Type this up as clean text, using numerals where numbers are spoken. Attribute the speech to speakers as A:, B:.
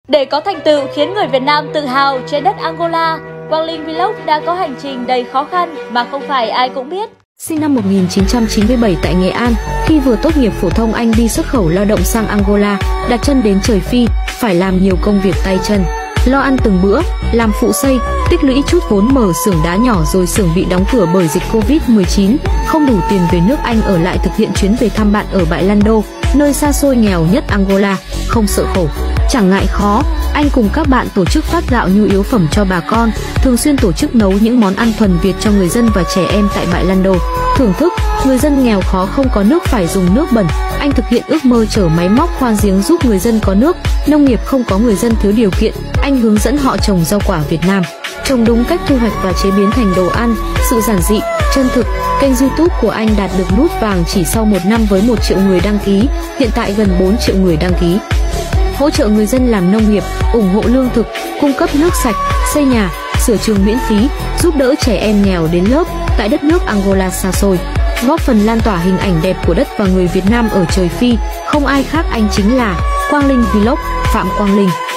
A: Để có thành tựu khiến người Việt Nam tự hào trên đất Angola, Quang Linh Vlog đã có hành trình đầy khó khăn mà không phải ai cũng biết.
B: Sinh năm 1997 tại Nghệ An, khi vừa tốt nghiệp phổ thông anh đi xuất khẩu lao động sang Angola, đặt chân đến trời Phi, phải làm nhiều công việc tay chân, lo ăn từng bữa, làm phụ xây, tích lũy chút vốn mở xưởng đá nhỏ rồi xưởng bị đóng cửa bởi dịch Covid-19, không đủ tiền về nước anh ở lại thực hiện chuyến về thăm bạn ở bãi Lando, nơi xa xôi nghèo nhất Angola, không sợ khổ. Chẳng ngại khó, anh cùng các bạn tổ chức phát gạo nhu yếu phẩm cho bà con, thường xuyên tổ chức nấu những món ăn thuần Việt cho người dân và trẻ em tại bãi Lando. Thưởng thức, người dân nghèo khó không có nước phải dùng nước bẩn, anh thực hiện ước mơ chở máy móc khoan giếng giúp người dân có nước, nông nghiệp không có người dân thiếu điều kiện, anh hướng dẫn họ trồng rau quả Việt Nam, trồng đúng cách thu hoạch và chế biến thành đồ ăn, sự giản dị, chân thực. Kênh YouTube của anh đạt được nút vàng chỉ sau 1 năm với 1 triệu người đăng ký, hiện tại gần 4 triệu người đăng ký. Hỗ trợ người dân làm nông nghiệp, ủng hộ lương thực, cung cấp nước sạch, xây nhà, sửa trường miễn phí, giúp đỡ trẻ em nghèo đến lớp tại đất nước Angola xa xôi, góp phần lan tỏa hình ảnh đẹp của đất và người Việt Nam ở trời Phi. Không ai khác, anh chính là Quang Linh Vlog, Phạm Quang Linh.